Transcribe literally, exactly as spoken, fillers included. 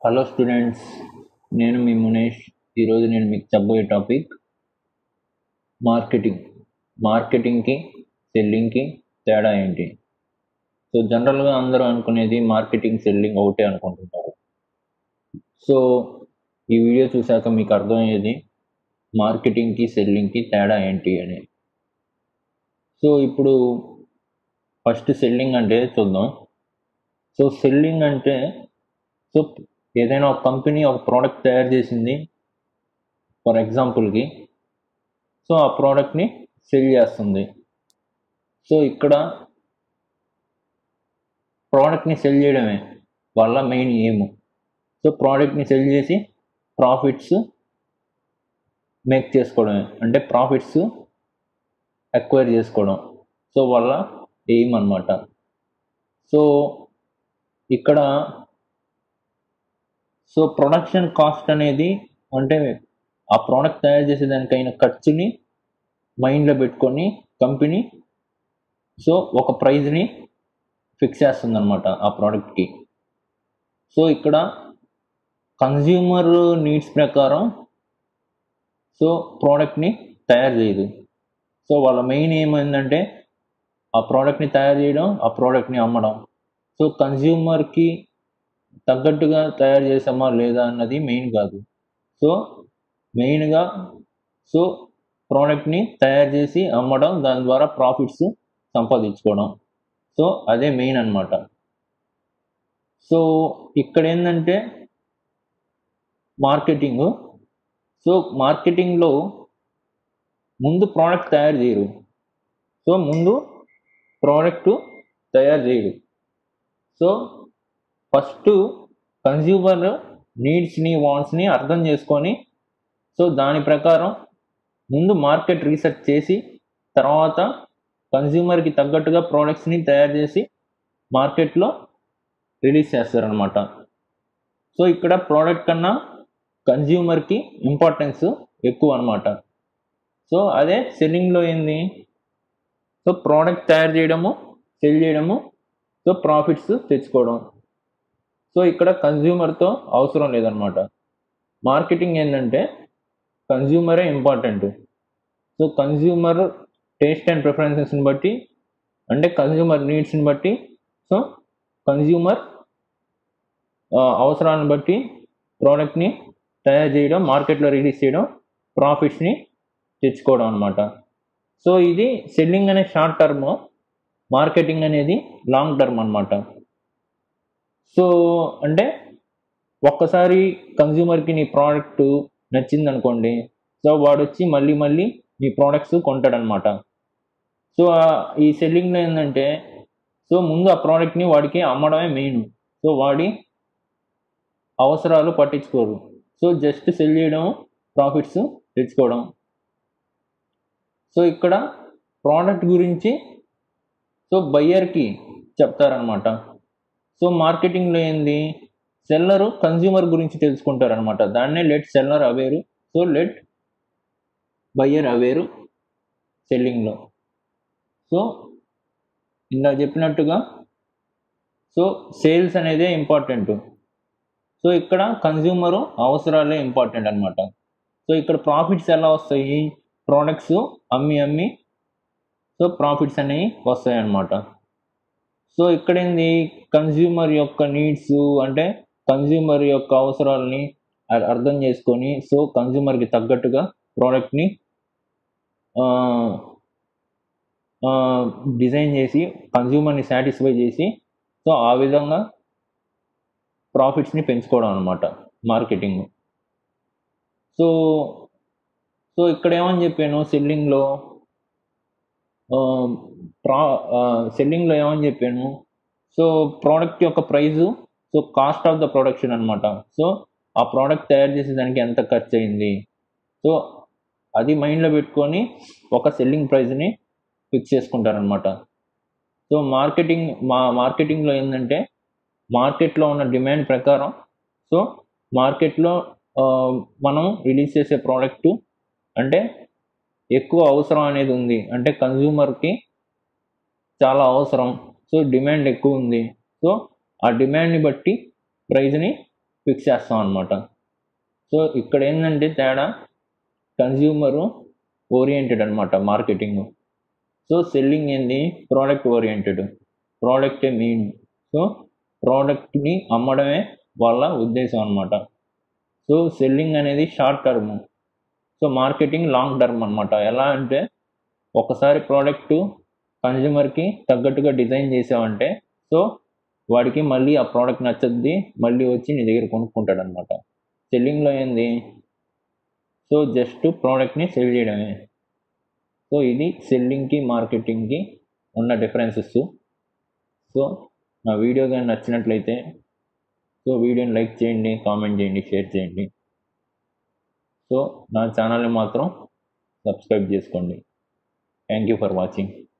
Hello students, నేను మీ మునేష్. ఈరోజు నేను మీకు చెప్పబోయే టాపిక్ మార్కెటింగ్. మార్కెటింగ్కి సెల్లింగ్కి తేడా ఏంటి? సో జనరల్గా అందరూ అనుకునేది మార్కెటింగ్ సెల్లింగ్ ఒకటే అనుకుంటుంటారు. సో ఈ వీడియో చూశాక మీకు అర్థమయ్యేది మార్కెటింగ్కి సెల్లింగ్కి తేడా ఏంటి అని. సో ఇప్పుడు ఫస్ట్ సెల్లింగ్ అంటే చూద్దాం. సో సెల్లింగ్ అంటే సో ఏదైనా ఒక కంపెనీ ఒక ప్రోడక్ట్ తయారు చేసింది ఫర్ ఎగ్జాంపుల్కి, సో ఆ ప్రోడక్ట్ని సెల్ చేస్తుంది. సో ఇక్కడ ప్రోడక్ట్ని సెల్ చేయడమే వాళ్ళ మెయిన్ ఎయిమ్. సో ప్రోడక్ట్ని సెల్ చేసి ప్రాఫిట్స్ మేక్ చేసుకోవడమే, అంటే ప్రాఫిట్స్ అక్వైర్ చేసుకోవడం. సో వాళ్ళ ఎయిమ్ అన్నమాట. సో ఇక్కడ సో ప్రొడక్షన్ కాస్ట్ అనేది అంటే ఆ ప్రోడక్ట్ తయారు చేసేదానికైన ఖర్చుని మైండ్లో పెట్టుకొని కంపెనీ సో ఒక ప్రైజ్ని ఫిక్స్ చేస్తుంది అనమాట ఆ ప్రోడక్ట్కి. సో ఇక్కడ కన్జ్యూమర్ నీడ్స్ ప్రకారం సో ప్రోడక్ట్ని తయారు చేయదు. సో వాళ్ళ మెయిన్ ఏమైందంటే ఆ ప్రోడక్ట్ని తయారు చేయడం, ఆ ప్రోడక్ట్ని అమ్మడం. సో కన్జ్యూమర్కి తగ్గట్టుగా తయారు చేసామా లేదా అన్నది మెయిన్ కాదు. సో మెయిన్గా సో ప్రోడక్ట్ని తయారు చేసి అమ్మడం, దాని ద్వారా ప్రాఫిట్స్ సంపాదించుకోవడం. సో అదే మెయిన్ అన్నమాట. సో ఇక్కడ ఏంటంటే మార్కెటింగ్. సో మార్కెటింగ్లో ముందు ప్రోడక్ట్ తయారు చేయరు. సో ముందు ప్రోడక్ట్ తయారు చేయరు. సో ఫస్ట్ కన్జ్యూమర్ నీడ్స్ని వాంట్స్ని అర్థం చేసుకొని సో దాని ప్రకారం ముందు మార్కెట్ రీసెర్చ్ చేసి తర్వాత కన్జ్యూమర్కి తగ్గట్టుగా ప్రోడక్ట్స్ని తయారు చేసి మార్కెట్లో రిలీజ్ చేస్తారనమాట. సో ఇక్కడ ప్రోడక్ట్ కన్నా కన్జ్యూమర్కి ఇంపార్టెన్స్ ఎక్కువ అనమాట. సో అదే సెల్లింగ్లో ఏంది, సో ప్రోడక్ట్ తయారు చేయడము, సెల్ చేయడము, సో ప్రాఫిట్స్ తెచ్చుకోవడం. సో ఇక్కడ కన్జ్యూమర్తో అవసరం లేదనమాట. మార్కెటింగ్ ఏంటంటే కన్జ్యూమరే important. So consumer taste and ప్రిఫరెన్సెస్ని బట్టి, అంటే కన్జ్యూమర్ నీడ్స్ని బట్టి, సో కన్జ్యూమర్ అవసరాలను బట్టి ప్రోడక్ట్ని తయారు చేయడం, మార్కెట్లో రిలీజ్ చేయడం, ప్రాఫిట్స్ని తెచ్చుకోవడం అనమాట. సో ఇది సెల్లింగ్ అనే షార్ట్ టర్మ్, మార్కెటింగ్ అనేది లాంగ్ టర్మ్ అనమాట. సో అంటే ఒక్కసారి కన్జ్యూమర్కి నీ ప్రోడక్ట్ నచ్చింది అనుకోండి, సో వాడు వచ్చి మళ్ళీ మళ్ళీ నీ ప్రోడక్ట్స్ కొంటాడనమాట. సో ఈ సెల్లింగ్లో ఏంటంటే సో ముందు ఆ ప్రోడక్ట్ని వాడికి అమ్మడమే మెయిన్. సో వాడి అవసరాలు పట్టించుకోరు. సో జస్ట్ సెల్ చేయడం, ప్రాఫిట్స్ తెచ్చుకోవడం. సో ఇక్కడ ప్రోడక్ట్ గురించి సో బయ్యర్కి చెప్తారనమాట. సో మార్కెటింగ్లో ఏంది, సెల్లరు కన్జ్యూమర్ గురించి తెలుసుకుంటారనమాట. దాన్నే let seller aware, so let buyer aware సెల్లింగ్లో. సో ఇందాక చెప్పినట్టుగా సో సేల్స్ అనేదే ఇంపార్టెంట్. సో ఇక్కడ కన్జ్యూమరు అవసరాలే ఇంపార్టెంట్ అనమాట. సో ఇక్కడ ప్రాఫిట్స్ ఎలా వస్తాయి, ప్రోడక్ట్స్ అమ్మి అమ్మి సో ప్రాఫిట్స్ అనేవి వస్తాయి అన్నమాట. సో ఇక్కడ ఏంది, కన్జ్యూమర్ యొక్క నీడ్స్ అంటే కన్జ్యూమర్ యొక్క అవసరాలని అర్థం చేసుకొని సో కన్జ్యూమర్కి తగ్గట్టుగా ప్రోడక్ట్ని డిజైన్ చేసి కన్జ్యూమర్ని సాటిస్ఫై చేసి సో ఆ విధంగా ప్రాఫిట్స్ని పెంచుకోవడం అనమాట మార్కెటింగ్. సో సో ఇక్కడ ఏమని చెప్పాను, సెల్లింగ్లో ప్రా సెల్లింగ్లో ఏమని చెప్పాను, సో ప్రోడక్ట్ యొక్క price, so cost of the production అనమాట. సో ఆ ప్రోడక్ట్ తయారు చేసేదానికి ఎంత ఖర్చు అయింది, సో అది మైండ్లో పెట్టుకొని ఒక సెల్లింగ్ ప్రైజ్ని ఫిక్స్ చేసుకుంటారనమాట. సో మార్కెటింగ్ మా మార్కెటింగ్లో ఏంటంటే మార్కెట్లో ఉన్న డిమాండ్ ప్రకారం సో మార్కెట్లో మనం రిలీజ్ చేసే ప్రోడక్టు అంటే ఎక్కువ అవసరం అనేది ఉంది, అంటే కన్జ్యూమర్కి చాలా అవసరం, సో డిమాండ్ ఎక్కువ ఉంది. సో ఆ డిమాండ్ని బట్టి ప్రైజ్ని ఫిక్స్ చేస్తాం అనమాట. సో ఇక్కడ ఏంటంటే తేడా, కన్జ్యూమరు ఓరియంటెడ్ అనమాట మార్కెటింగ్. సో సెల్లింగ్ ఏంది, ప్రోడక్ట్ ఓరియంటెడ్, ప్రోడక్టే మెయిన్. సో ప్రోడక్ట్ని అమ్మడమే వాళ్ళ ఉద్దేశం అనమాట. సో సెల్లింగ్ అనేది short term, so marketing long term అనమాట. ఎలా అంటే ఒకసారి ప్రోడక్ట్ కన్జ్యూమర్కి తగ్గట్టుగా డిజైన్ చేసావంటే సో వాడికి మళ్ళీ ఆ ప్రోడక్ట్ నచ్చద్ది, మళ్ళీ వచ్చి నీ దగ్గర కొనుక్కుంటాడు అనమాట. సెల్లింగ్లో ఏంది, సో జస్ట్ ప్రోడక్ట్ని సెల్ చేయడమే. సో ఇది సెల్లింగ్కి మార్కెటింగ్కి ఉన్న డిఫరెన్సెస్. సో నా వీడియో కానీ నచ్చినట్లయితే సో వీడియోని లైక్ చేయండి, కామెంట్ చేయండి, షేర్ చేయండి. సో నా ఛానల్ని మాత్రం సబ్స్క్రైబ్ చేసుకోండి. Thank you for watching.